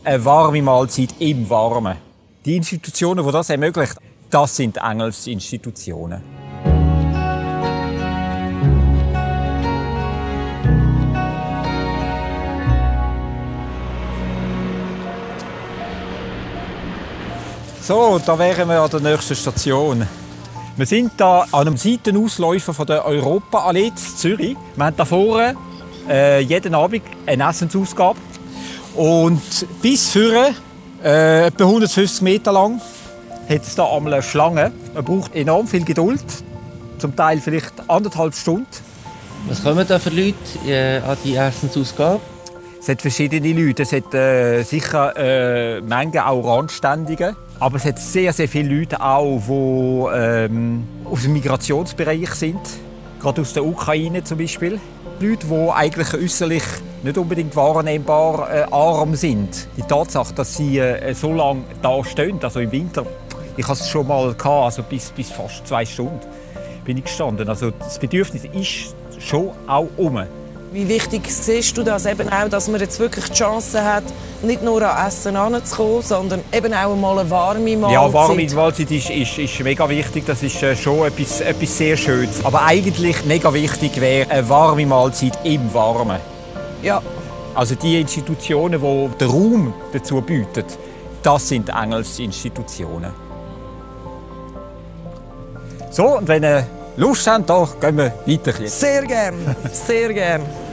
eine warme Mahlzeit im Warmen. Die Institutionen, die das ermöglichen, das sind Engelsinstitutionen. So, da wären wir an der nächsten Station. Wir sind hier an einem Seitenausläufer von der Europaallee in Zürich. Wir haben hier vorne jeden Abend eine Essensausgabe. Und bis vorne, etwa 150 Meter lang, hat es hier einmal eine Schlange. Man braucht enorm viel Geduld, zum Teil vielleicht 1,5 Stunden. Was kommen da für Leute an die Essensausgabe? Es hat verschiedene Leute. Es hat sicher Menge auch Randständige. Aber es hat sehr, sehr viele Leute auch, die aus dem Migrationsbereich sind. Gerade aus der Ukraine zum Beispiel. Leute, die eigentlich äußerlich nicht unbedingt wahrnehmbar arm sind. Die Tatsache, dass sie so lange da stehen, also im Winter, ich hatte es schon mal gehabt, also bis fast 2 Stunden bin ich gestanden. Also das Bedürfnis ist schon auch um. Wie wichtig siehst du das eben auch, dass man jetzt wirklich die Chance hat, nicht nur an Essen heranzukommen, sondern eben auch einmal eine warme Mahlzeit? Ja, warme Mahlzeit ist mega wichtig. Das ist schon etwas sehr Schönes. Aber eigentlich mega wichtig wäre eine warme Mahlzeit im Warmen. Ja. Also die Institutionen, die den Raum dazu bieten, das sind Engelsinstitutionen. So, und wenn ihr Lust habt, da gehen wir weiter. Sehr gern, sehr gern.